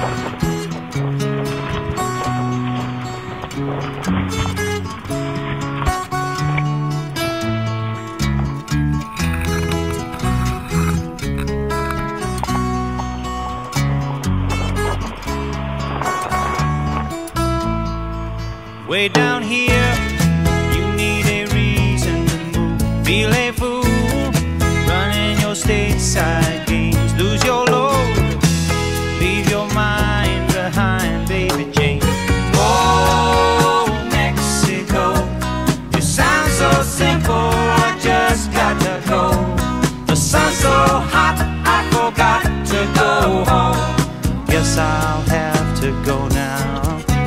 Way down here, you need a reason to move. Feel a fool, running your stateside games. Lose your load, leave your mind behind, baby Jane. Oh, Mexico, you sound so simple, I just got to go. The sun's so hot, I forgot to go home. Guess I'll have to go now.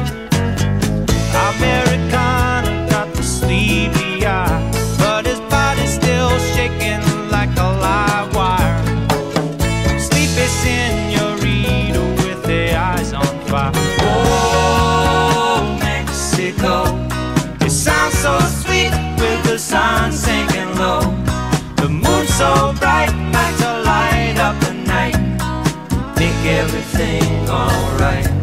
Americana got the sleepy eye, but his body's still shaking like a live wire. Sleepy senorita with their eyes on fire. Oh, Mexico, you sound so sweet with the sun sinking low. The moon's so bright, like to light up the night, make everything alright.